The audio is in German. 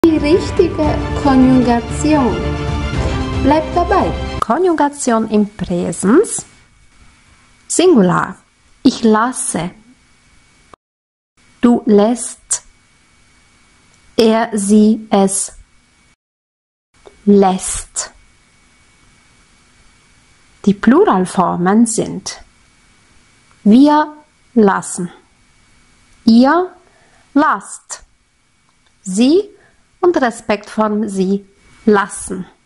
Die richtige Konjugation. Bleibt dabei. Konjugation im Präsens. Singular. Ich lasse. Du lässt. Er, sie, es lässt. Die Pluralformen sind wir lassen, ihr lasst, sie und Respektform sie lassen.